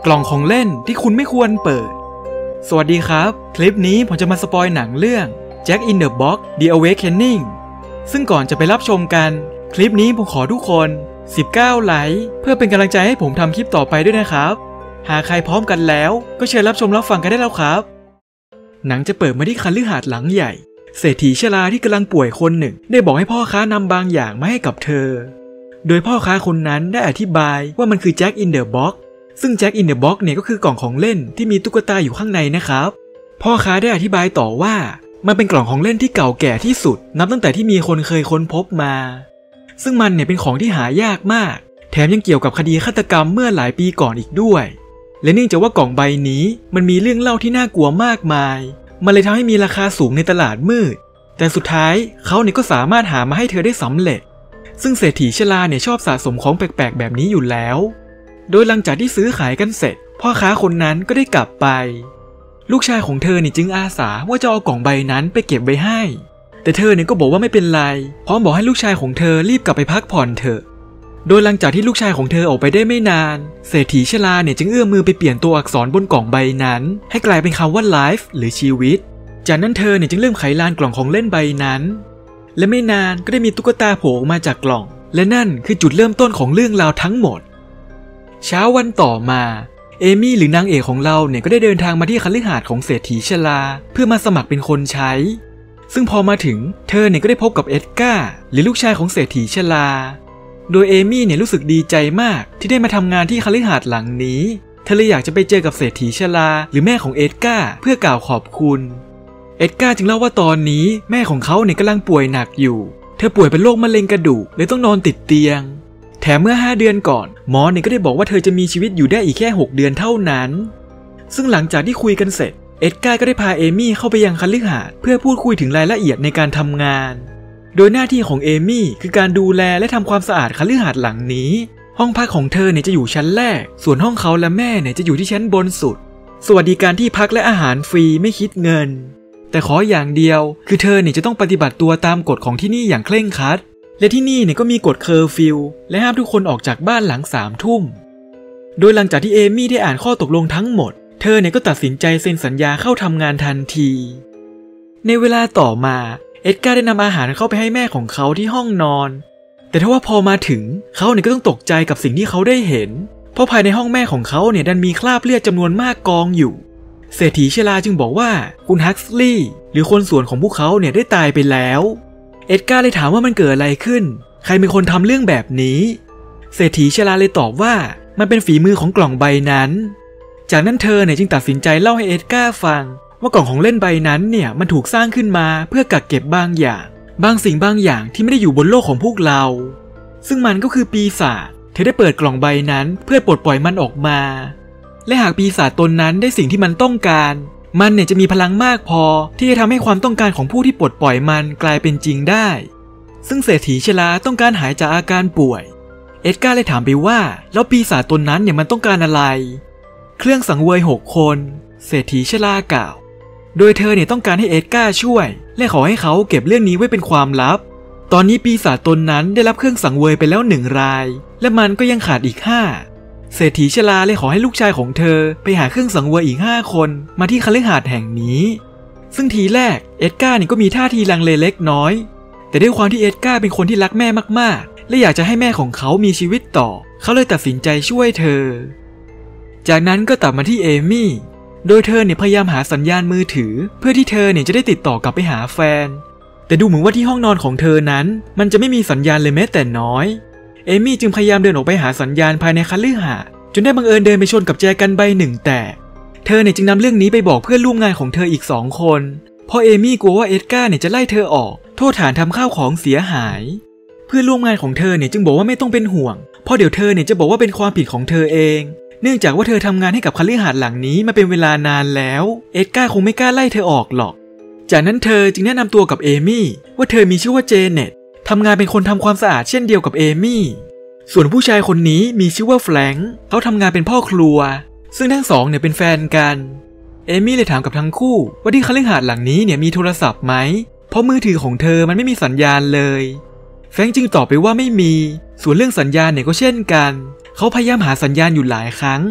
กล่องของเล่นที่คุณไม่ควรเปิดสวัสดีครับคลิปนี้ผมจะมาสปอยหนังเรื่อง Jack in the Box The Awakening ซึ่งก่อนจะไปรับชมกันคลิปนี้ผมขอทุกคน19ไลค์เพื่อเป็นกำลังใจให้ผมทำคลิปต่อไปด้วยนะครับหากใครพร้อมกันแล้วก็เชิญรับชมรับฟังกันได้แล้วครับหนังจะเปิดมาที่คฤหาสน์หลังใหญ่เศรษฐีชราที่กำลังป่วยคนหนึ่งได้บอกให้พ่อค้านำบางอย่างมาให้กับเธอโดยพ่อค้าคนนั้นได้อธิบายว่ามันคือ Jack in the Box ซึ่ง Jack in the Box เนี่ยก็คือกล่องของเล่นที่มีตุ๊กตาอยู่ข้างในนะครับพ่อค้าได้อธิบายต่อว่ามันเป็นกล่องของเล่นที่เก่าแก่ที่สุดนับตั้งแต่ที่มีคนเคยค้นพบมาซึ่งมันเนี่ยเป็นของที่หายากมากแถมยังเกี่ยวกับคดีฆาตกรรมเมื่อหลายปีก่อนอีกด้วยและเนื่องจากว่ากล่องใบนี้มันมีเรื่องเล่าที่น่ากลัวมากมายมันเลยทำให้มีราคาสูงในตลาดมืดแต่สุดท้ายเขาเนี่ยก็สามารถหามาให้เธอได้สำเร็จซึ่งเศรษฐีชราเนี่ยชอบสะสมของแปลกๆแบบนี้อยู่แล้วโดยหลังจากที่ซื้อขายกันเสร็จพ่อค้าคนนั้นก็ได้กลับไปลูกชายของเธอเนี่ยจึงอาสาว่าจะเอากล่องใบนั้นไปเก็บไว้ให้แต่เธอเนี่ยก็บอกว่าไม่เป็นไรพร้อมบอกให้ลูกชายของเธอรีบกลับไปพักผ่อนเถอะโดยหลังจากที่ลูกชายของเธอออกไปได้ไม่นานเศรษฐีชราเนี่ยจึงเอื้อมมือไปเปลี่ยนตัวอักษรบนกล่องใบนั้นให้กลายเป็นคำว่า life หรือชีวิตจากนั้นเธอเนี่ยจึงเริ่มไขลานกล่องของเล่นใบนั้นและไม่นานก็ได้มีตุ๊กตาโผล่ออกมาจากกล่องและนั่นคือจุดเริ่มต้นของเรื่องราวทั้งหมดเช้าวันต่อมาเอมี่หรือนางเอกของเราเนี่ยก็ได้เดินทางมาที่คฤหาสน์ของเศรษฐีชราเพื่อมาสมัครเป็นคนใช้ซึ่งพอมาถึงเธอเนี่ยก็ได้พบกับเอ็ดการ์หรือลูกชายของเศรษฐีชราโดยเอมี่เนี่ยรู้สึกดีใจมากที่ได้มาทำงานที่คฤหาสน์หลังนี้เธอเลยอยากจะไปเจอกับเศรษฐีชราหรือแม่ของเอ็ดการ์เพื่อกล่าวขอบคุณเอ็ดการ์จึงเล่าว่าตอนนี้แม่ของเขาเนี่ยกำลังป่วยหนักอยู่เธอป่วยเป็นโรคมะเร็งกระดูกเลยต้องนอนติดเตียงแถมเมื่อ5 เดือนก่อนหมอเนี่ยก็ได้บอกว่าเธอจะมีชีวิตอยู่ได้อีกแค่6 เดือนเท่านั้นซึ่งหลังจากที่คุยกันเสร็จเอ็ดการ์ก็ได้พาเอมี่เข้าไปยังคฤหาสน์เพื่อพูดคุยถึงรายละเอียดในการทำงานโดยหน้าที่ของเอมี่คือการดูแลและทำความสะอาดคฤหาสน์หลังนี้ห้องพักของเธอเนี่ยจะอยู่ชั้นแรกส่วนห้องเขาและแม่เนี่ยจะอยู่ที่ชั้นบนสุดสวัสดิการที่พักและอาหารฟรีไม่คิดเงินแต่ขออย่างเดียวคือเธอเนี่ยจะต้องปฏิบัติตัวตามกฎของที่นี่อย่างเคร่งครัดและที่นี่เนี่ยก็มีกฎเคอร์ฟิวและห้ามทุกคนออกจากบ้านหลัง3 ทุ่มโดยหลังจากที่เอมี่ได้อ่านข้อตกลงทั้งหมดเธอเนี่ยก็ตัดสินใจเซ็นสัญญาเข้าทำงานทันทีในเวลาต่อมาเอ็ดการ์ได้นำอาหารเข้าไปให้แม่ของเขาที่ห้องนอนแต่ทว่าพอมาถึงเขาเนี่ยก็ต้องตกใจกับสิ่งที่เขาได้เห็นเพราะภายในห้องแม่ของเขาเนี่ยดันมีคราบเลือดจำนวนมากกองอยู่เศรษฐีชราจึงบอกว่าคุณฮักส์ลีย์หรือคนสวนของพวกเขาเนี่ยได้ตายไปแล้วเอ็ดการ์เลยถามว่ามันเกิดอะไรขึ้นใครเป็นคนทำเรื่องแบบนี้เศรษฐีชราเลยตอบว่ามันเป็นฝีมือของกล่องใบนั้นจากนั้นเธอเนี่ยจึงตัดสินใจเล่าให้เอ็ดการ์ฟังว่ากล่องของเล่นใบนั้นเนี่ยมันถูกสร้างขึ้นมาเพื่อกักเก็บบางอย่างบางสิ่งบางอย่างที่ไม่ได้อยู่บนโลกของพวกเราซึ่งมันก็คือปีศาจเธอได้เปิดกล่องใบนั้นเพื่อปลดปล่อยมันออกมาและหากปีศาจตนนั้นได้สิ่งที่มันต้องการมันเนี่ยจะมีพลังมากพอที่จะทำให้ความต้องการของผู้ที่ปลดปล่อยมันกลายเป็นจริงได้ซึ่งเศรษฐีชราต้องการหายจากอาการป่วยเอ็ดการ์เลยถามไปว่าแล้วปีศาจตนนั้นเนี่ยมันต้องการอะไรเครื่องสังเวย6 คนเศรษฐีชรากล่าวโดยเธอเนี่ยต้องการให้เอ็ดการ์ช่วยและขอให้เขาเก็บเรื่องนี้ไว้เป็นความลับตอนนี้ปีศาจตนนั้นได้รับเครื่องสังเวยไปแล้ว1 รายและมันก็ยังขาดอีก5เศรษฐีชราเลยขอให้ลูกชายของเธอไปหาเครื่องสังเวยอีก5 คนมาที่คฤหาสน์แห่งนี้ซึ่งทีแรกเอ็ดการ์เนี่ยก็มีท่าทีลังเลเล็กน้อยแต่ด้วยความที่เอ็ดการ์เป็นคนที่รักแม่มากๆและอยากจะให้แม่ของเขามีชีวิตต่อเขาเลยตัดสินใจช่วยเธอจากนั้นก็ตัดมาที่เอมี่โดยเธอเนี่ยพยายามหาสัญญาณมือถือเพื่อที่เธอเนี่ยจะได้ติดต่อกลับไปหาแฟนแต่ดูเหมือนว่าที่ห้องนอนของเธอนั้นมันจะไม่มีสัญญาณเลยแม้แต่น้อยเอมี่จึงพยายามเดินออกไปหาสัญญาณภายในคฤหาสน์จนได้บังเอิญเดินไปชนกับแจกันใบ1 แตกเธอเนี่ยจึงนำเรื่องนี้ไปบอกเพื่อนร่วมงานของเธออีก2 คนเพราะเอมี่กลัวว่าเอ็ดการ์เนี่ยจะไล่เธอออกโทษฐานทำข้าวของเสียหายเพื่อนร่วมงานของเธอเนี่ยจึงบอกว่าไม่ต้องเป็นห่วงเพราะเดี๋ยวเธอเนี่ยจะบอกว่าเป็นความผิดของเธอเองเนื่องจากว่าเธอทำงานให้กับคฤหาสน์หลังนี้มาเป็นเวลานานแล้วเอ็ดการ์คงไม่กล้าไล่เธอออกหรอกจากนั้นเธอจึงแนะนำตัวกับเอมี่ว่าเธอมีชื่อว่าเจเน็ตทำงานเป็นคนทำความสะอาดเช่นเดียวกับเอมี่ส่วนผู้ชายคนนี้มีชื่อว่าแฟรงค์เขาทำงานเป็นพ่อครัวซึ่งทั้งสองเนี่ยเป็นแฟนกันเอมี่เลยถามกับทั้งคู่ว่าที่คฤหาสน์หลังนี้เนี่ยมีโทรศัพท์ไหมเพราะมือถือของเธอมันไม่มีสัญญาณเลยแฟรงค์จึงตอบไปว่าไม่มีส่วนเรื่องสัญญาณเนี่ยก็เช่นกันเขาพยายามหาสัญญาณอยู่หลายครั้ง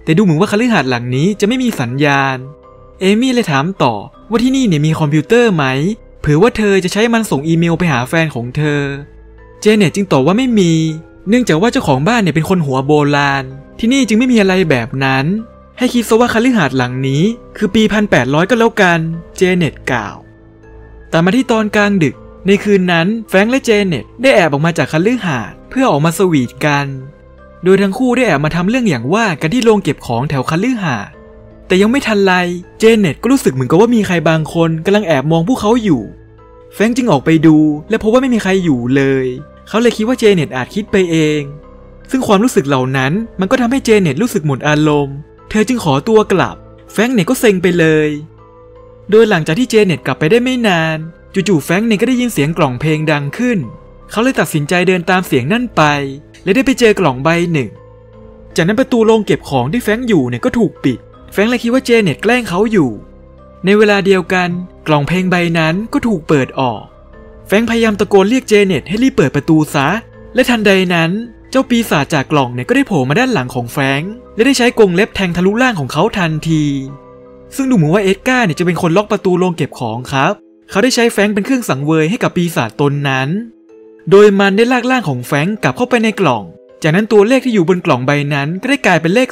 แต่ดูเหมือนว่าคฤหาสน์หลังนี้จะไม่มีสัญญาณเอมี่เลยถามต่อว่าที่นี่เนี่ยมีคอมพิวเตอร์ไหมเผื่อว่าเธอจะใช้มันส่งอีเมลไปหาแฟนของเธอเจเน็ตจึงตอบว่าไม่มีเนื่องจากว่าเจ้าของบ้านเนี่ยเป็นคนหัวโบราณที่นี่จึงไม่มีอะไรแบบนั้นให้คิดซะว่าคฤหาสน์หลังนี้คือปี 1800 ก็แล้วกันเจเน็ตกล่าวแต่มาที่ตอนกลางดึกในคืนนั้นแฟรงค์และเจเน็ตได้แอบออกมาจากคฤหาสน์เพื่อออกมาสวีทกันโดยทั้งคู่ได้แอบมาทำเรื่องอย่างว่ากันที่โรงเก็บของแถวคฤหาสน์แต่ยังไม่ทันไรเจเน็ตก็รู้สึกเหมือนกับว่ามีใครบางคนกำลังแอบมองพวกเขาอยู่แฟรงค์จึงออกไปดูและพบว่าไม่มีใครอยู่เลยเขาเลยคิดว่าเจเน็ตอาจคิดไปเองซึ่งความรู้สึกเหล่านั้นมันก็ทำให้เจเน็ตรู้สึกหมดอารมณ์เธอจึงขอตัวกลับแฟรงค์เนี่ยก็เซ็งไปเลยโดยหลังจากที่เจเน็ตกลับไปได้ไม่นานจู่ๆแฟรงค์เนี่ยก็ได้ยินเสียงกล่องเพลงดังขึ้นเขาเลยตัดสินใจเดินตามเสียงนั่นไปและได้ไปเจอกล่องใบหนึ่งจากนั้นประตูโรงเก็บของที่แฟรงค์อยู่เนี่ยก็ถูกปิดแฟรงค์เลยคิดว่าเจเน็ตแกล้งเขาอยู่ในเวลาเดียวกันกล่องเพลงใบนั้นก็ถูกเปิดออกแฟรงค์พยายามตะโกนเรียกเจเน็ตให้รีบเปิดประตูซะและทันใดนั้นเจ้าปีศาจจากกล่องเนี่ยก็ได้โผล่มาด้านหลังของแฟรงค์และได้ใช้กรงเล็บแทงทะลุร่างของเขาทันทีซึ่งดูเหมือนว่าเอ็ดการ์เนี่ยจะเป็นคนล็อกประตูโรงเก็บของครับเขาได้ใช้แฟรงค์เป็นเครื่องสังเวยให้กับปีศาจตนนั้นโดยมันได้ลากร่างของแฟรงค์กลับเข้าไปในกล่องจากนั้นตัวเลขที่อยู่บนกล่องใบนั้นก็ได้กลายเป็นเลข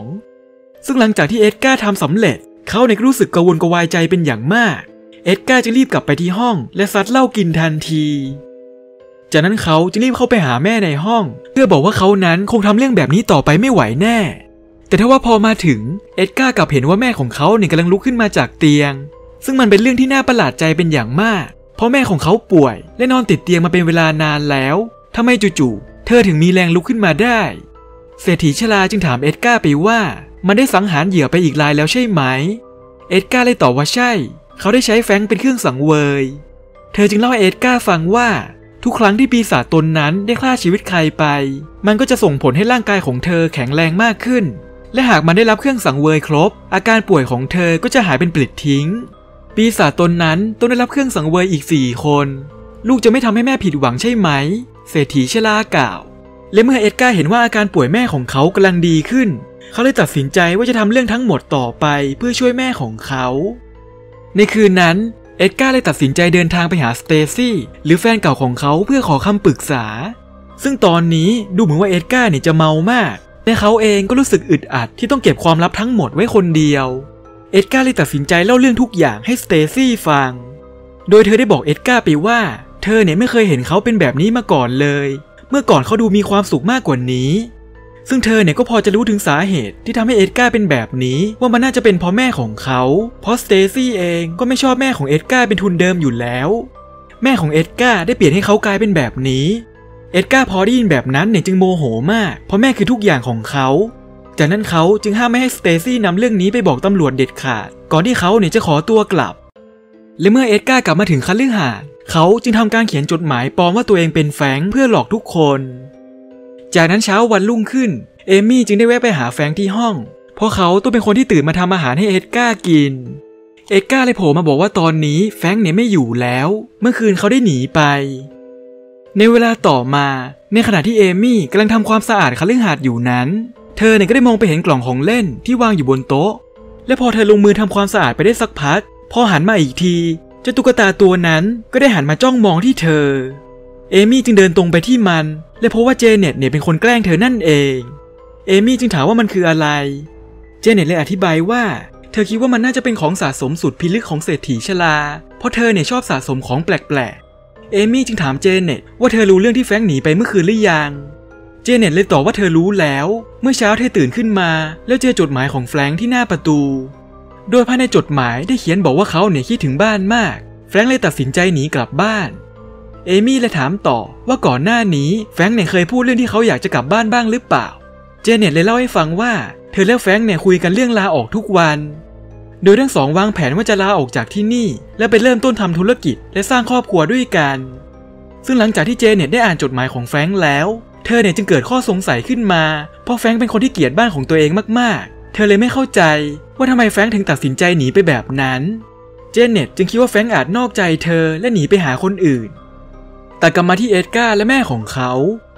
2ซึ่งหลังจากที่เอ็ดการ์ทำสำเร็จเขาเนี่ยรู้สึกกระวนกระวายใจเป็นอย่างมากเอ็ดการ์จึงรีบกลับไปที่ห้องและซัดเหล้ากินทันทีจากนั้นเขาจึงรีบเข้าไปหาแม่ในห้องเพื่อบอกว่าเขานั้นคงทำเรื่องแบบนี้ต่อไปไม่ไหวแน่แต่ถ้าว่าพอมาถึงเอ็ดการ์กลับเห็นว่าแม่ของเขาเนี่ยกำลังลุกขึ้นมาจากเตียงซึ่งมันเป็นเรื่องที่น่าประหลาดใจเป็นอย่างมากเพราะแม่ของเขาป่วยและนอนติดเตียงมาเป็นเวลานานแล้วทำไมจู่ๆเธอถึงมีแรงลุกขึ้นมาได้เศรษฐีชราจึงถามเอ็ดการ์ไปว่ามันได้สังหารเหยื่อไปอีกรายแล้วใช่ไหมเอ็ดการ์เลยตอบว่าใช่เขาได้ใช้แฟรงค์เป็นเครื่องสังเวยเธอจึงเล่าให้เอ็ดการ์ฟังว่าทุกครั้งที่ปีศาจตนนั้นได้ฆ่าชีวิตใครไปมันก็จะส่งผลให้ร่างกายของเธอแข็งแรงมากขึ้นและหากมันได้รับเครื่องสังเวยครบอาการป่วยของเธอก็จะหายเป็นปลิดทิ้งปีศาจตนนั้นต้องได้รับเครื่องสังเวยอีก4 คนลูกจะไม่ทำให้แม่ผิดหวังใช่ไหมเศรษฐีชรากล่าวและเมื่อเอ็ดการ์เห็นว่าอาการป่วยแม่ของเขากำลังดีขึ้นเขาเลยตัดสินใจว่าจะทำเรื่องทั้งหมดต่อไปเพื่อช่วยแม่ของเขาในคืนนั้นเอ็ดการ์เลยตัดสินใจเดินทางไปหาสเตซี่หรือแฟนเก่าของเขาเพื่อขอคำปรึกษาซึ่งตอนนี้ดูเหมือนว่าเอ็ดการ์เนี่ยจะเมามากและเขาเองก็รู้สึกอึดอัดที่ต้องเก็บความลับทั้งหมดไว้คนเดียวเอ็ดการ์เลยตัดสินใจเล่าเรื่องทุกอย่างให้สเตซี่ฟังโดยเธอได้บอกเอ็ดการ์ไปว่าเธอเนี่ยไม่เคยเห็นเขาเป็นแบบนี้มาก่อนเลยเมื่อก่อนเขาดูมีความสุขมากกว่านี้ซึ่งเธอเนี่ยก็พอจะรู้ถึงสาเหตุที่ทำให้เอ็ดการ์เป็นแบบนี้ว่ามันน่าจะเป็นเพราะแม่ของเขาเพราะสเตซี่เองก็ไม่ชอบแม่ของเอ็ดการ์เป็นทุนเดิมอยู่แล้วแม่ของเอ็ดการ์ได้เปลี่ยนให้เขากลายเป็นแบบนี้เอ็ดการ์พอได้ยินแบบนั้นเนี่ยจึงโมโหมากเพราะแม่คือทุกอย่างของเขาจากนั้นเขาจึงห้ามไม่ให้สเตซี่นำเรื่องนี้ไปบอกตำรวจเด็ดขาดก่อนที่เขาเนี่ยจะขอตัวกลับและเมื่อเอ็ดการ์กลับมาถึงคฤหาสน์เขาจึงทำการเขียนจดหมายปลอมว่าตัวเองเป็นแฟรงค์เพื่อหลอกทุกคนจากนั้นเช้าวันรุ่งขึ้นเอมี่จึงได้แวะไปหาแฟรงค์ที่ห้องเพราะเขาต้องเป็นคนที่ตื่นมาทำอาหารให้เอ็ดการ์กินเอ็ดการ์เลยโผล่มาบอกว่าตอนนี้แฟรงค์เนี่ยไม่อยู่แล้วเมื่อคืนเขาได้หนีไปในเวลาต่อมาในขณะที่เอมี่กำลังทำความสะอาดคฤหาสน์อยู่นั้นเธอเนี่ยก็ได้มองไปเห็นกล่องของเล่นที่วางอยู่บนโต๊ะและพอเธอลงมือทำความสะอาดไปได้สักพักพอหันมาอีกทีเจ้าตุ๊กตาตัวนั้นก็ได้หันมาจ้องมองที่เธอเอมี่จึงเดินตรงไปที่มันและพบว่าเจเน็ตเนี่ยเป็นคนแกล้งเธอนั่นเองเอมี่จึงถามว่ามันคืออะไรเจเน็ตเลยอธิบายว่าเธอคิดว่ามันน่าจะเป็นของสะสมสุดพิลึกของเศรษฐีชราเพราะเธอเนี่ยชอบสะสมของแปลกๆเอมี่จึงถามเจเน็ตว่าเธอรู้เรื่องที่แฟรงค์หนีไปเมื่อคืนหรือยังเจเน็ตเลยตอบว่าเธอรู้แล้วเมื่อเช้าเธอตื่นขึ้นมาแล้วเจอจดหมายของแฟรงค์ที่หน้าประตูโดยภายในจดหมายได้เขียนบอกว่าเขาเนี่ยคิดถึงบ้านมากแฟรงค์เลยตัดสินใจหนีกลับบ้านเอมี่เลยถามต่อว่าก่อนหน้านี้แฟรงค์เนี่ยเคยพูดเรื่องที่เขาอยากจะกลับบ้านบ้างหรือเปล่าเจเน็ตเลยเล่าให้ฟังว่าเธอและแฟรงค์เนี่ยคุยกันเรื่องลาออกทุกวันโดยทั้งสองวางแผนว่าจะลาออกจากที่นี่และไปเริ่มต้นทำธุรกิจและสร้างครอบครัวด้วยกันซึ่งหลังจากที่เจเน็ตได้อ่านจดหมายของแฟรงค์แล้วเธอเนี่ยจึงเกิดข้อสงสัยขึ้นมาเพราะแฟรงค์เป็นคนที่เกลียดบ้านของตัวเองมากๆเธอเลยไม่เข้าใจว่าทำไมแฟรงค์ถึงตัดสินใจหนีไปแบบนั้นเจเน็ตจึงคิดว่าแฟรงค์อาจนอกใจเธอและหนีไปหาคนอื่นแต่กลับมาที่เอ็ดการ์และแม่ของเขา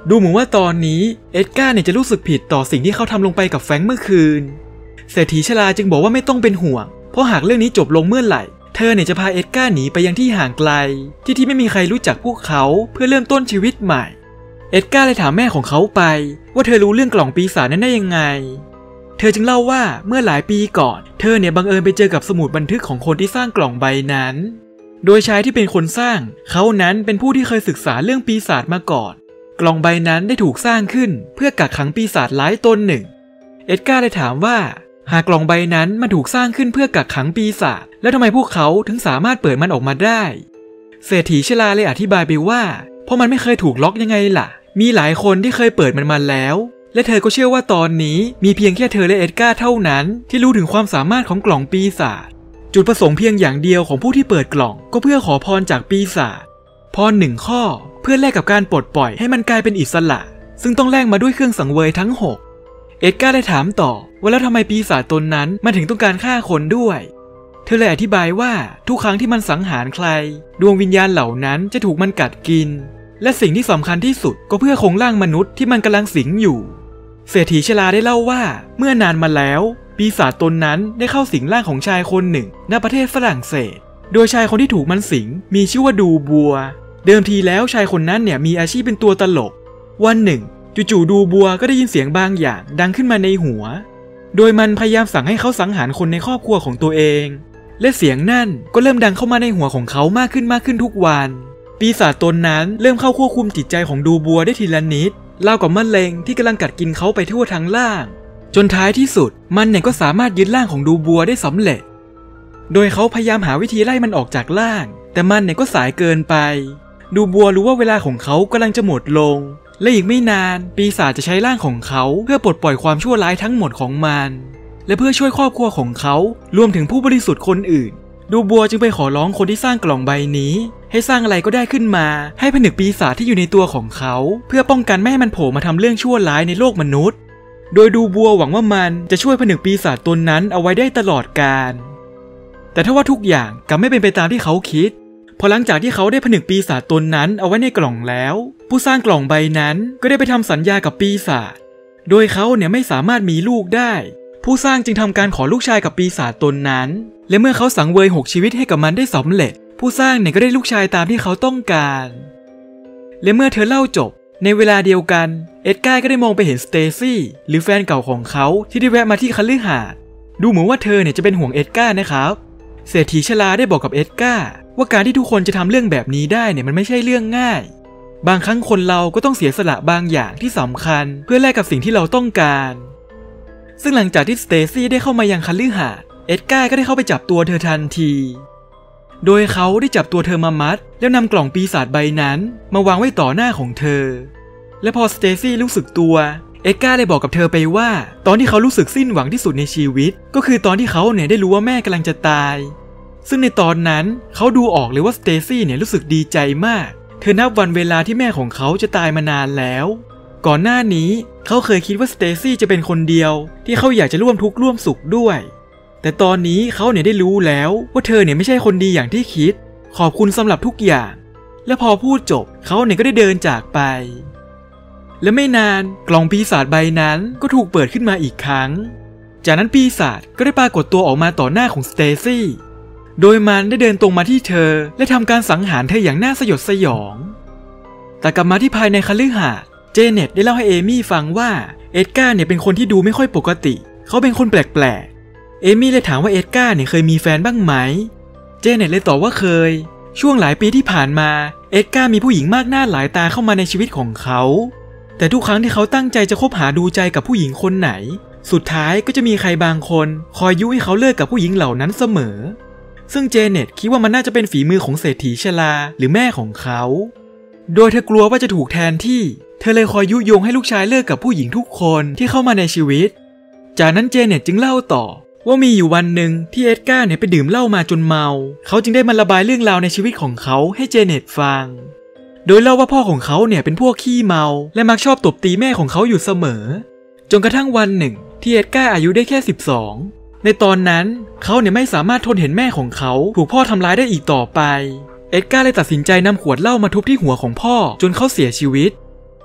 ดูเหมือนว่าตอนนี้เอ็ดการ์เนี่ยจะรู้สึกผิดต่อสิ่งที่เขาทำลงไปกับแฟรงค์เมื่อคืนเศรษฐีชราจึงบอกว่าไม่ต้องเป็นห่วงเพราะหากเรื่องนี้จบลงเมื่อไหร่เธอเนี่ยจะพาเอ็ดการ์หนีไปยังที่ห่างไกลที่ไม่มีใครรู้จักพวกเขาเพื่อเริ่มต้นชีวิตใหม่เอ็ดการ์เลยถามแม่ของเขาไปว่าเธอรู้เรื่องกล่องปีศาจนั้นได้ยังไงเธอจึงเล่าว่าเมื่อหลายปีก่อนเธอเนี่ยบังเอิญไปเจอกับสมุดบันทึกของคนที่สร้างกล่องใบนั้นโดยชายที่เป็นคนสร้างเขานั้นเป็นผู้ที่เคยศึกษาเรื่องปีศาจมาก่อนกล่องใบนั้นได้ถูกสร้างขึ้นเพื่อกักขังปีศาจร้ายตนหนึ่งเอ็ดการ์เลยถามว่าหากกล่องใบนั้นมันถูกสร้างขึ้นเพื่อกักขังปีศาจแล้วทำไมพวกเขาถึงสามารถเปิดมันออกมาได้เศรษฐีชราเลยอธิบายไปว่าเพราะมันไม่เคยถูกล็อกยังไงล่ะมีหลายคนที่เคยเปิดมันมาแล้วและเธอก็เชื่อว่าตอนนี้มีเพียงแค่เธอและเอ็ดการ์เท่านั้นที่รู้ถึงความสามารถของกล่องปีศาจจุดประสงค์เพียงอย่างเดียวของผู้ที่เปิดกล่องก็เพื่อขอพรจากปีศาจพร1 ข้อเพื่อแลกกับการปลดปล่อยให้มันกลายเป็นอิสระซึ่งต้องแลกมาด้วยเครื่องสังเวยทั้ง6เอ็ดการ์ได้ถามต่อว่าแล้วทำไมปีศาจตนนั้นมันถึงต้องการฆ่าคนด้วยเธอเลยอธิบายว่าทุกครั้งที่มันสังหารใครดวงวิญญาณเหล่านั้นจะถูกมันกัดกินและสิ่งที่สำคัญที่สุดก็เพื่อคงร่างมนุษย์ที่มันกำลังสิงอยู่เศรษฐีชราได้เล่าว่าเมื่อนานมาแล้วปีศาจตนนั้นได้เข้าสิงร่างของชายคนหนึ่งณประเทศฝรั่งเศสโดยชายคนที่ถูกมันสิงมีชื่อว่าดูบัวเดิมทีแล้วชายคนนั้นเนี่ยมีอาชีพเป็นตัวตลกวันหนึ่งจู่ๆดูบัวก็ได้ยินเสียงบางอย่างดังขึ้นมาในหัวโดยมันพยายามสั่งให้เขาสังหารคนในครอบครัวของตัวเองและเสียงนั่นก็เริ่มดังเข้ามาในหัวของเขามากขึ้นทุกวันปีศาจตนนั้นเริ่มเข้าควบคุมจิตใจของดูบัวได้ทีละนิดราวกับมะเร็งที่กำลังกัดกินเขาไปทั่วทั้งร่างจนท้ายที่สุดมันเนี่ยก็สามารถยึดร่างของดูบัวได้สำเร็จโดยเขาพยายามหาวิธีไล่มันออกจากร่างแต่มันเนี่ยก็สายเกินไปดูบัวรู้ว่าเวลาของเขากำลังจะหมดลงและอีกไม่นานปีศาจจะใช้ร่างของเขาเพื่อปลดปล่อยความชั่วร้ายทั้งหมดของมันและเพื่อช่วยครอบครัวของเขารวมถึงผู้บริสุทธิ์คนอื่นดูบัวจึงไปขอร้องคนที่สร้างกล่องใบนี้ให้สร้างอะไรก็ได้ขึ้นมาให้ผนึกปีศาจที่อยู่ในตัวของเขาเพื่อป้องกันไม่ให้มันโผล่มาทำเรื่องชั่วร้ายในโลกมนุษย์โดยดูบัวหวังว่ามันจะช่วยผนึกปีศาจตนนั้นเอาไว้ได้ตลอดกาลแต่ถ้าว่าทุกอย่างกลับไม่เป็นไปตามที่เขาคิดพอหลังจากที่เขาได้ผนึกปีศาจตนนั้นเอาไว้ในกล่องแล้วผู้สร้างกล่องใบนั้นก็ได้ไปทำสัญญากับปีศาจโดยเขาเนี่ยไม่สามารถมีลูกได้ผู้สร้างจึงทำการขอลูกชายกับปีศาจตนนั้นและเมื่อเขาสังเวย6 ชีวิตให้กับมันได้สำเร็จผู้สร้างเนี่ยก็ได้ลูกชายตามที่เขาต้องการและเมื่อเธอเล่าจบในเวลาเดียวกันเอ็ดการ์ก็ได้มองไปเห็นสเตซี่หรือแฟนเก่าของเขาที่ได้แวะมาที่คฤหาสน์ดูเหมือนว่าเธอเนี่ยจะเป็นห่วงเอ็ดการ์นะครับเศรษฐีชราได้บอกกับเอ็ดการ์ว่าการที่ทุกคนจะทำเรื่องแบบนี้ได้เนี่ยมันไม่ใช่เรื่องง่ายบางครั้งคนเราก็ต้องเสียสละบางอย่างที่สำคัญเพื่อแลกกับสิ่งที่เราต้องการซึ่งหลังจากที่สเตซี่ได้เข้ามายังคฤหาสน์เอ็ดการ์ก็ได้เข้าไปจับตัวเธอทันทีโดยเขาได้จับตัวเธอมามัดแล้วนำกล่องปีศาจใบนั้นมาวางไว้ต่อหน้าของเธอและพอสเตซี่รู้สึกตัวเอ็ดการ์ได้บอกกับเธอไปว่าตอนที่เขารู้สึกสิ้นหวังที่สุดในชีวิตก็คือตอนที่เขาเนี่ยได้รู้ว่าแม่กำลังจะตายซึ่งในตอนนั้นเขาดูออกเลยว่าสเตซี่เนี่ยรู้สึกดีใจมากเธอนับวันเวลาที่แม่ของเขาจะตายมานานแล้วก่อนหน้านี้เขาเคยคิดว่าสเตซี่จะเป็นคนเดียวที่เขาอยากจะร่วมทุกข์ร่วมสุขด้วยแต่ตอนนี้เขาเนี่ยได้รู้แล้วว่าเธอเนี่ยไม่ใช่คนดีอย่างที่คิดขอบคุณสำหรับทุกอย่างและพอพูดจบเขาเนี่ยก็ได้เดินจากไปและไม่นานกล่องปีศาจใบนั้นก็ถูกเปิดขึ้นมาอีกครั้งจากนั้นปีศาจก็ได้ปรากฏตัวออกมาต่อหน้าของสเตซี่โดยมันได้เดินตรงมาที่เธอและทำการสังหารเธออย่างน่าสยดสยองแต่กลับมาที่ภายในคฤหาสน์เจเน็ตได้เล่าให้เอมี่ฟังว่าเอ็ดการ์เนี่ยเป็นคนที่ดูไม่ค่อยปกติเขาเป็นคนแปลกเอมี่เลยถามว่าเอ็ดการ์เนี่ยเคยมีแฟนบ้างไหมเจเน็ตเลยตอบว่าเคยช่วงหลายปีที่ผ่านมาเอ็ดการ์มีผู้หญิงมากหน้าหลายตาเข้ามาในชีวิตของเขาแต่ทุกครั้งที่เขาตั้งใจจะคบหาดูใจกับผู้หญิงคนไหนสุดท้ายก็จะมีใครบางคนคอยยุให้เขาเลิกกับผู้หญิงเหล่านั้นเสมอซึ่งเจเน็ตคิดว่ามันน่าจะเป็นฝีมือของเศรษฐีชราหรือแม่ของเขาโดยเธอกลัวว่าจะถูกแทนที่เธอเลยคอยยุยงให้ลูกชายเลิกกับผู้หญิงทุกคนที่เข้ามาในชีวิตจากนั้นเจเน็ตจึงเล่าต่อว่ามีอยู่วันหนึ่งที่เอ็ดการ์เนี่ยไปดื่มเหล้ามาจนเมาเขาจึงได้มาระบายเรื่องราวในชีวิตของเขาให้เจเน็ตฟังโดยเล่าว่าพ่อของเขาเนี่ยเป็นพวกขี้เมาและมักชอบตบตีแม่ของเขาอยู่เสมอจนกระทั่งวันหนึ่งที่เอ็ดการ์อายุได้แค่12ในตอนนั้นเขาเนี่ยไม่สามารถทนเห็นแม่ของเขาถูกพ่อทำร้ายได้อีกต่อไปเอ็ดการ์เลยตัดสินใจนำขวดเหล้ามาทุบที่หัวของพ่อจนเขาเสียชีวิต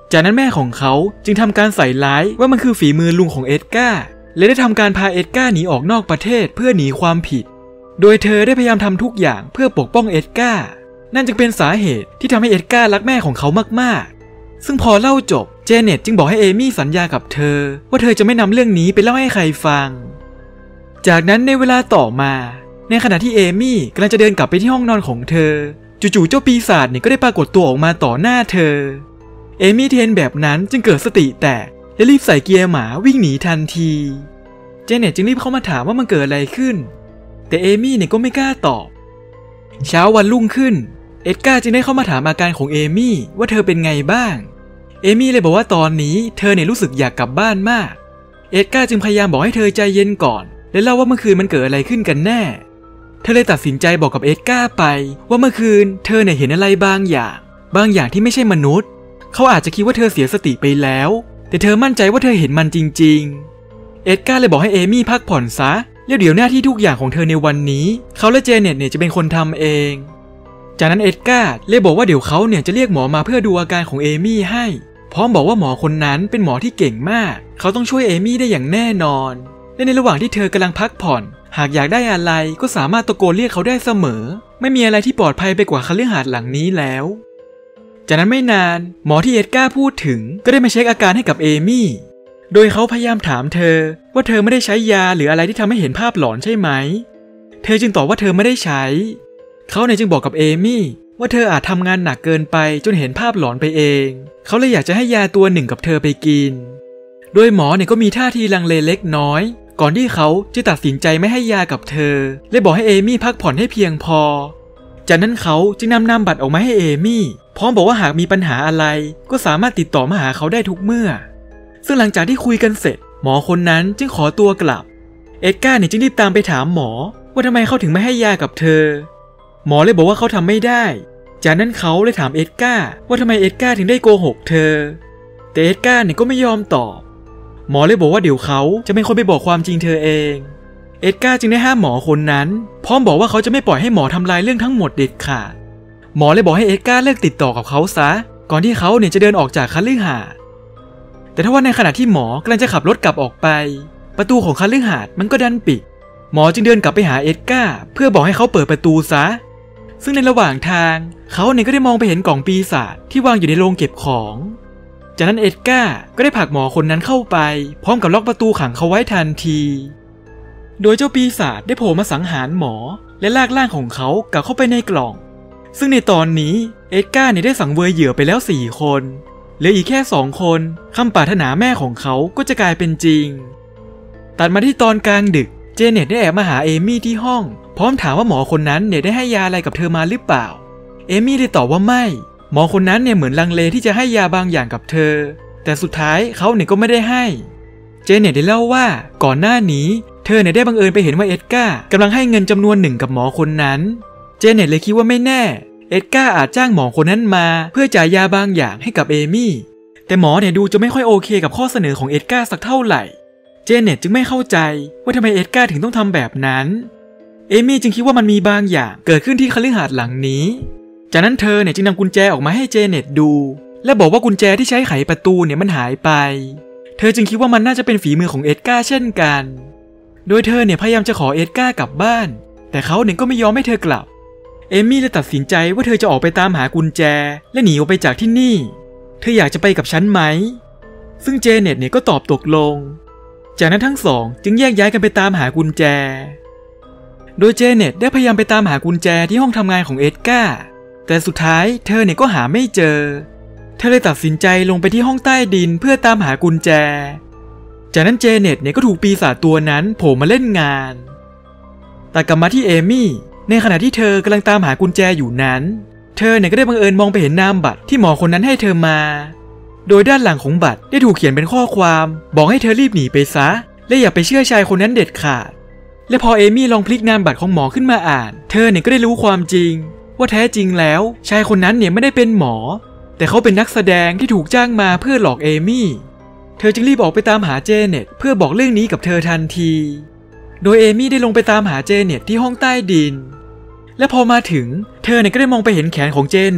จากนั้นแม่ของเขาจึงทำการใส่ร้ายว่ามันคือฝีมือลุงของเอ็ดการ์และได้ทำการพาเอ็ดการ์หนีออกนอกประเทศเพื่อหนีความผิดโดยเธอได้พยายามทำทุกอย่างเพื่อปกป้องเอ็ดการ์นั่นจึงเป็นสาเหตุที่ทำให้เอ็ดการ์รักแม่ของเขามากๆซึ่งพอเล่าจบเจเน็ตจึงบอกให้เอมี่สัญญากับเธอว่าเธอจะไม่นำเรื่องนี้ไปเล่าให้ใครฟังจากนั้นในเวลาต่อมาในขณะที่เอมี่กำลังจะเดินกลับไปที่ห้องนอนของเธอจู่ๆเจ้าปีศาจเนี่ยก็ได้ปรากฏตัวออกมาต่อหน้าเธอเอมี่เห็นแบบนั้นจึงเกิดสติแตกและรีบใส่เกียร์หมาวิ่งหนีทันทีเจเน็ตจึงรีบเข้ามาถามว่ามันเกิดอะไรขึ้นแต่เอมี่เนี่ยก็ไม่กล้าตอบเช้าวันรุ่งขึ้นเอ็ดการ์จึงได้เข้ามาถามอาการของเอมี่ว่าเธอเป็นไงบ้างเอมี่เลยบอกว่าตอนนี้เธอเนี่ยรู้สึกอยากกลับบ้านมากเอ็ดการ์จึงพยายามบอกให้เธอใจเย็นก่อนและเล่าว่าเมื่อคืนมันเกิดอะไรขึ้นกันแน่เธอเลยตัดสินใจบอกกับเอ็ดการ์ไปว่าเมื่อคืนเธอเนี่ยเห็นอะไรบางอย่างที่ไม่ใช่มนุษย์เขาอาจจะคิดว่าเธอเสียสติไปแล้วแต่เธอมั่นใจว่าเธอเห็นมันจริงๆเอ็ดการ์เลยบอกให้เอมี่พักผ่อนซะแล้วเดี๋ยวหน้าที่ทุกอย่างของเธอในวันนี้เขาและเจเน็ตเนี่ยจะเป็นคนทำเองจากนั้นเอ็ดการ์เลยบอกว่าเดี๋ยวเขาเนี่ยจะเรียกหมอมาเพื่อดูอาการของเอมี่ให้พร้อมบอกว่าหมอคนนั้นเป็นหมอที่เก่งมากเขาต้องช่วยเอมี่ได้อย่างแน่นอนและในระหว่างที่เธอกำลังพักผ่อนหากอยากได้อะไรก็สามารถตะโกนเรียกเขาได้เสมอไม่มีอะไรที่ปลอดภัยไปกว่าคฤหาสน์หลังนี้แล้วจากนั้นไม่นานหมอที่เอ็ดการ์พูดถึงก็ได้มาเช็คอาการให้กับเอมี่โดยเขาพยายามถามเธอว่าเธอไม่ได้ใช้ยาหรืออะไรที่ทำให้เห็นภาพหลอนใช่ไหมเธอจึงตอบว่าเธอไม่ได้ใช้เขาเนี่ยจึงบอกกับเอมี่ว่าเธออาจทำงานหนักเกินไปจนเห็นภาพหลอนไปเองเขาเลยอยากจะให้ยาตัวหนึ่งกับเธอไปกินโดยหมอเนี่ยก็มีท่าทีลังเลเล็กน้อยก่อนที่เขาจะตัดสินใจไม่ให้ยากับเธอและบอกให้เอมี่พักผ่อนให้เพียงพอจากนั้นเขาจึงนำบัตรออกมาให้เอมี่พร้อมบอกว่าหากมีปัญหาอะไรก็สามารถติดต่อมาหาเขาได้ทุกเมื่อซึ่งหลังจากที่คุยกันเสร็จหมอคนนั้นจึงขอตัวกลับเอ็ดการ์เนี่ยจึงรีบตามไปถามหมอว่าทำไมเขาถึงไม่ให้ยากับเธอหมอเลยบอกว่าเขาทำไม่ได้จากนั้นเขาเลยถามเอ็ดการ์ว่าทำไมเอ็ดการ์ถึงได้โกหกเธอแต่เอ็ดการ์เนี่ยก็ไม่ยอมตอบหมอเลยบอกว่าเดี๋ยวเขาจะเป็นคนไปบอกความจริงเธอเองเอ็ดการ์จึงได้ห้ามหมอคนนั้นพร้อมบอกว่าเขาจะไม่ปล่อยให้หมอทำลายเรื่องทั้งหมดเด็ดขาดหมอเลยบอกให้เอ็ดการ์เลิกติดต่อกับเขาซะก่อนที่เขาเนี่ยจะเดินออกจากคฤหาสน์แต่ถ้าว่าในขณะที่หมอกำลังจะขับรถกลับออกไปประตูของคฤหาสน์มันก็ดันปิดหมอจึงเดินกลับไปหาเอ็ดการ์เพื่อบอกให้เขาเปิดประตูซะซึ่งในระหว่างทางเขาเนี่ยก็ได้มองไปเห็นกล่องปีศาจที่วางอยู่ในโรงเก็บของจากนั้นเอ็ดการ์ก็ได้ผลักหมอคนนั้นเข้าไปพร้อมกับล็อกประตูขังเขาไว้ทันทีโดยเจ้าปีศาจได้โผล่มาสังหารหมอและลากร่างของเขากลับเข้าไปในกล่องซึ่งในตอนนี้เอ็ดการ์เนี่ยได้สังเวยเหยื่อไปแล้ว4 คนเหลืออีกแค่2 คนคำปรารถนาแม่ของเขาก็จะกลายเป็นจริงตัดมาที่ตอนกลางดึกเจเน็ตได้แอบมาหาเอมี่ที่ห้องพร้อมถามว่าหมอคนนั้นเนี่ยได้ให้ยาอะไรกับเธอมาหรือเปล่าเอมี่ได้ตอบว่าไม่หมอคนนั้นเนี่ยเหมือนลังเลที่จะให้ยาบางอย่างกับเธอแต่สุดท้ายเขาเนี่ยก็ไม่ได้ให้เจเน็ตได้เล่าว่าก่อนหน้านี้เธอเนี่ยได้บังเอิญไปเห็นว่าเอ็ดการ์กำลังให้เงินจำนวนหนึ่งกับหมอคนนั้นเจเน็ตเลยคิดว่าไม่แน่เอ็ดการ์อาจจ้างหมอคนนั้นมาเพื่อจ่ายยาบางอย่างให้กับเอมี่แต่หมอเนี่ยดูจะไม่ค่อยโอเคกับข้อเสนอของเอ็ดการ์สักเท่าไหร่เจเน็ตจึงไม่เข้าใจว่าทำไมเอ็ดการ์ถึงต้องทำแบบนั้นเอมี่จึงคิดว่ามันมีบางอย่างเกิดขึ้นที่คฤหาสน์หลังนี้จากนั้นเธอเนี่ยจึงนำกุญแจออกมาให้เจเน็ตดูและบอกว่ากุญแจที่ใช้ไขประตูเนี่ยมันหายไปเธอจึงคิดว่ามันน่าจะเป็นฝีมือของเอ็ดการ์เช่นกันโดยเธอเนี่ยพยายามจะขอเอ็ดการ์กลับบ้านแต่เขาเนี่ยก็ไม่ยอมให้เธอกลับเอมี่เลยตัดสินใจว่าเธอจะออกไปตามหากุญแจและหนีออกไปจากที่นี่เธออยากจะไปกับฉันไหมซึ่งเจเน็ตเนี่ยก็ตอบตกลงจากนั้นทั้งสองจึงแยกย้ายกันไปตามหากุญแจโดยเจเน็ตได้พยายามไปตามหากุญแจที่ห้องทำงานของเอ็ดการ์แต่สุดท้ายเธอเนี่ยก็หาไม่เจอเธอเลยตัดสินใจลงไปที่ห้องใต้ดินเพื่อตามหากุญแจจากนั้นเจเน็ตเนี่ยก็ถูกปีศาจตัวนั้นโผล่มาเล่นงานแต่กลับมาที่เอมี่ในขณะที่เธอกำลังตามหากุญแจอยู่นั้นเธอเนี่ยก็ได้บังเอิญมองไปเห็นนามบัตรที่หมอคนนั้นให้เธอมาโดยด้านหลังของบัตรได้ถูกเขียนเป็นข้อความบอกให้เธอรีบหนีไปซะและอย่าไปเชื่อชายคนนั้นเด็ดขาดและพอเอมี่ลองพลิกนามบัตรของหมอขึ้นมาอ่านเธอเนี่ยก็ได้รู้ความจริงว่าแท้จริงแล้วชายคนนั้นเนี่ยไม่ได้เป็นหมอแต่เขาเป็นนักแสดงที่ถูกจ้างมาเพื่อหลอกเอมี่เธอจึงรีบออกไปตามหาเจเน็ตเพื่อบอกเรื่องนี้กับเธอทันทีโดยเอมี่ได้ลงไปตามหาเจเน็ตที่ห้องใต้ดินและพอมาถึงเธอเนี่ยก็ได้มองไปเห็นแขนของเจเน็ต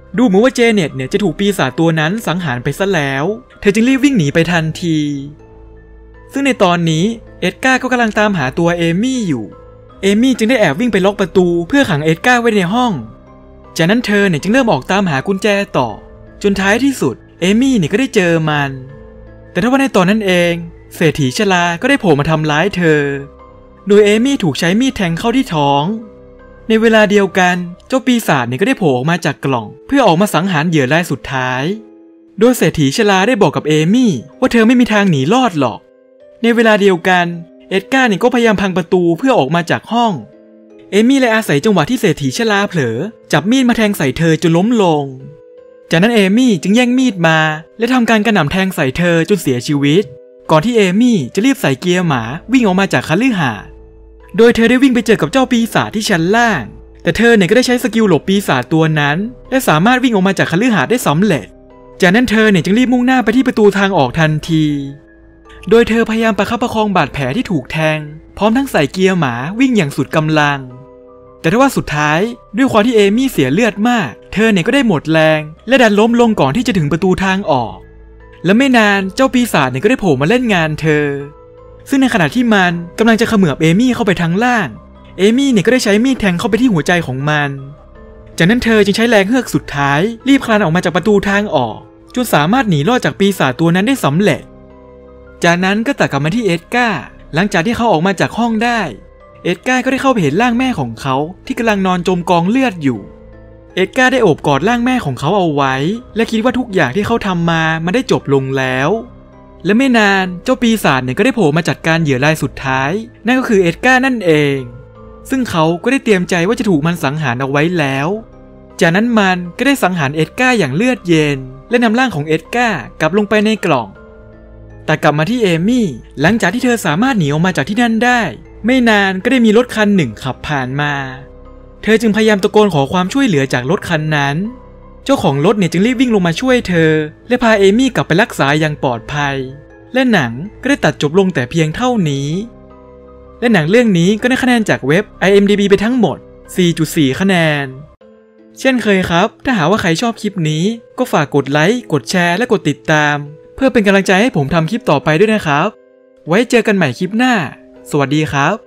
ดูเหมือนว่าเจเน็ตเนี่ยจะถูกปีศาจตัวนั้นสังหารไปซะแล้วเธอจึงรีบวิ่งหนีไปทันทีซึ่งในตอนนี้เอ็ดการ์ก็กำลังตามหาตัวเอมี่อยู่เอมี่จึงได้แอบวิ่งไปล็อกประตูเพื่อขังเอ็ดการ์ไว้ในห้องจากนั้นเธอเนี่ยจึงเริ่มออกตามหากุญแจต่อจนท้ายที่สุดเอมี่เนี่ยก็ได้เจอมันแต่ถ้าว่าในตอนนั้นเองเศรษฐีชราก็ได้โผล่มาทำร้ายเธอโดยเอมี่ถูกใช้มีดแทงเข้าที่ท้องในเวลาเดียวกันเจ้าปีศาจเนี่ยก็ได้โผล่ออกมาจากกล่องเพื่อออกมาสังหารเหยื่อรายสุดท้ายโดยเศรษฐีชราได้บอกกับเอมี่ว่าเธอไม่มีทางหนีรอดหรอกในเวลาเดียวกันเอ็ดการ์เนี่ยก็พยายามพังประตูเพื่อออกมาจากห้องเอมี่เลยอาศัยจังหวะที่เศรษฐีชราเผลอจับมีดมาแทงใส่เธอจนล้มลงจากนั้นเอมี่จึงแย่งมีดมาและทำการกระหน่ำแทงใส่เธอจนเสียชีวิตก่อนที่เอมี่จะรีบใส่เกียร์หมาวิ่งออกมาจากคฤหาสน์โดยเธอได้วิ่งไปเจอกับเจ้าปีศาจที่ชั้นล่างแต่เธอเนี่ยก็ได้ใช้สกิลหลบปีศาจตัวนั้นและสามารถวิ่งออกมาจากคฤหาสน์ได้สำเร็จจากนั้นเธอเนี่ยจึงรีบมุ่งหน้าไปที่ประตูทางออกทันทีโดยเธอพยายามประคับประคองบาดแผลที่ถูกแทงพร้อมทั้งใส่เกียร์หมาวิ่งอย่างสุดกำลังแต่ทว่าสุดท้ายด้วยความที่เอมี่เสียเลือดมากเธอเนี่ยก็ได้หมดแรงและดันล้มลงก่อนที่จะถึงประตูทางออกและไม่นานเจ้าปีศาจเนี่ยก็ได้โผล่มาเล่นงานเธอซึ่งในขณะที่มันกำลังจะเขมือบเอมี่เข้าไปทางล่างเอมี่เนี่ยก็ได้ใช้มีดแทงเข้าไปที่หัวใจของมันจากนั้นเธอจึงใช้แรงเฮือกสุดท้ายรีบคลานออกมาจากประตูทางออกจนสามารถหนีรอดจากปีศาจตัวนั้นได้สำเร็จจากนั้นก็ตัดกลับมาที่เอ็ดการ์หลังจากที่เขาออกมาจากห้องได้เอ็ดการ์ก็ได้เข้าไปเห็นร่างแม่ของเขาที่กำลังนอนจมกองเลือดอยู่เอ็ดการ์ได้โอบกอดร่างแม่ของเขาเอาไว้และคิดว่าทุกอย่างที่เขาทำมามันได้จบลงแล้วและไม่นานเจ้าปีศาจเนี่ยก็ได้โผล่มาจัดการเหยื่อรายสุดท้ายนั่นก็คือเอ็ดการ์นั่นเองซึ่งเขาก็ได้เตรียมใจว่าจะถูกมันสังหารเอาไว้แล้วจากนั้นมันก็ได้สังหารเอ็ดการ์อย่างเลือดเย็นและนำร่างของเอ็ดการ์กลับลงไปในกล่องแต่กลับมาที่เอมี่หลังจากที่เธอสามารถหนีออกมาจากที่นั่นได้ไม่นานก็ได้มีรถคันหนึ่งขับผ่านมาเธอจึงพยายามตะโกนขอความช่วยเหลือจากรถคันนั้นเจ้าของรถเนี่ยจึงรีบวิ่งลงมาช่วยเธอและพาเอมี่กลับไปรักษาอย่างปลอดภัยและหนังก็ได้ตัดจบลงแต่เพียงเท่านี้และหนังเรื่องนี้ก็ได้คะแนนจากเว็บ IMDb ไปทั้งหมด 4.4 คะแนนเช่นเคยครับถ้าหากว่าใครชอบคลิปนี้ก็ฝากกดไลค์กดแชร์และกดติดตามเพื่อเป็นกำลังใจให้ผมทำคลิปต่อไปด้วยนะครับไว้เจอกันใหม่คลิปหน้าสวัสดีครับ